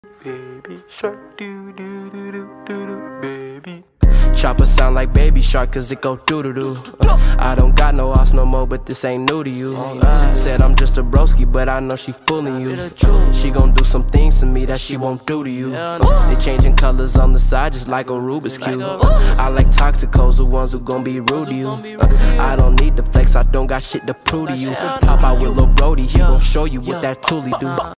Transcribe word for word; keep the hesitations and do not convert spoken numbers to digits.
Baby shark, do do do do do do, baby. Chopper sound like Baby Shark cause it go doo-doo-doo. uh, I don't got no ass no more, but this ain't new to you. uh, Said I'm just a broski, but I know she fooling you. uh, She gon' do some things to me that she won't do to you. uh, They changing colors on the side just like a Rubik's Cube. uh, I like toxicos, the ones who gon' be rude to you. uh, I don't need the flex, I don't got shit to prove to you. Pop out with Lil Brody, he gon' show you what that toolie do.